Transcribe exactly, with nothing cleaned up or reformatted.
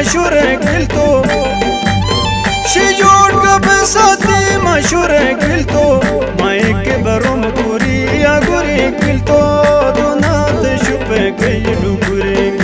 मशहूर किल तो शिजोड़ कब साथी मशहूर किल तो माए के बरोम पूरी या गुरी किल तो दोनात शुपे कई डुगुरे